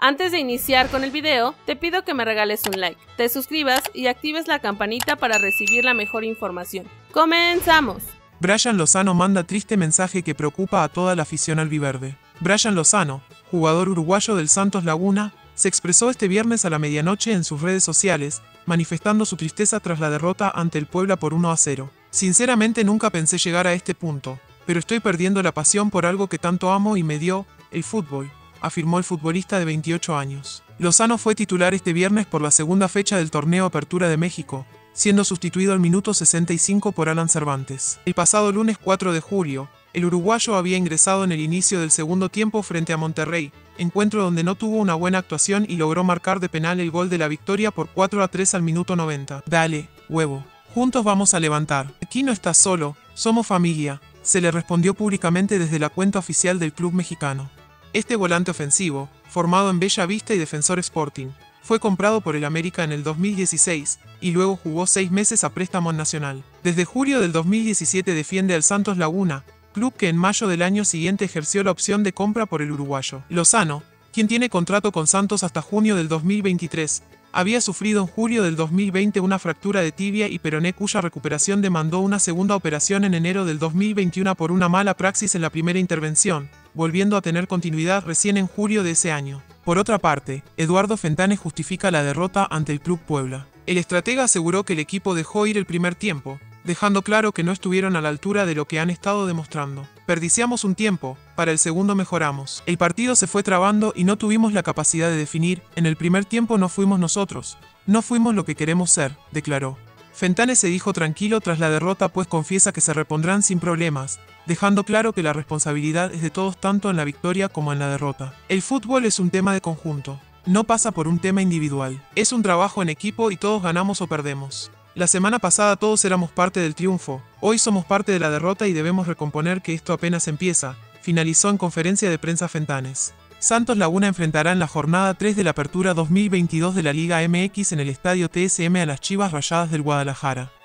Antes de iniciar con el video, te pido que me regales un like, te suscribas y actives la campanita para recibir la mejor información. ¡Comenzamos! Brian Lozano manda triste mensaje que preocupa a toda la afición albiverde. Brian Lozano, jugador uruguayo del Santos Laguna, se expresó este viernes a la medianoche en sus redes sociales, manifestando su tristeza tras la derrota ante el Puebla por 1-0. Sinceramente nunca pensé llegar a este punto, pero estoy perdiendo la pasión por algo que tanto amo y me dio, el fútbol, afirmó el futbolista de 28 años. Lozano fue titular este viernes por la segunda fecha del torneo Apertura de México, siendo sustituido al minuto 65 por Alan Cervantes. El pasado lunes 4 de julio, el uruguayo había ingresado en el inicio del segundo tiempo frente a Monterrey, encuentro donde no tuvo una buena actuación y logró marcar de penal el gol de la victoria por 4-3 al minuto 90. Dale, huevo. Juntos vamos a levantar. Aquí no estás solo, somos familia, se le respondió públicamente desde la cuenta oficial del club mexicano. Este volante ofensivo, formado en Bella Vista y Defensor Sporting, fue comprado por el América en el 2016 y luego jugó 6 meses a préstamo en Nacional. Desde julio del 2017 defiende al Santos Laguna, club que en mayo del año siguiente ejerció la opción de compra por el uruguayo. Lozano, quien tiene contrato con Santos hasta junio del 2023, había sufrido en julio del 2020 una fractura de tibia y peroné cuya recuperación demandó una segunda operación en enero del 2021 por una mala praxis en la primera intervención, volviendo a tener continuidad recién en julio de ese año. Por otra parte, Eduardo Fentanes justifica la derrota ante el Club Puebla. El estratega aseguró que el equipo dejó ir el primer tiempo, dejando claro que no estuvieron a la altura de lo que han estado demostrando. Perdiciamos un tiempo, para el segundo mejoramos. El partido se fue trabando y no tuvimos la capacidad de definir, en el primer tiempo no fuimos nosotros, no fuimos lo que queremos ser, declaró. Fentanes se dijo tranquilo tras la derrota pues confiesa que se repondrán sin problemas, dejando claro que la responsabilidad es de todos tanto en la victoria como en la derrota. El fútbol es un tema de conjunto, no pasa por un tema individual, es un trabajo en equipo y todos ganamos o perdemos. La semana pasada todos éramos parte del triunfo, hoy somos parte de la derrota y debemos recomponer que esto apenas empieza, finalizó en conferencia de prensa Fentanes. Santos Laguna enfrentará en la jornada 3 de la Apertura 2022 de la Liga MX en el estadio TSM a las Chivas Rayadas del Guadalajara.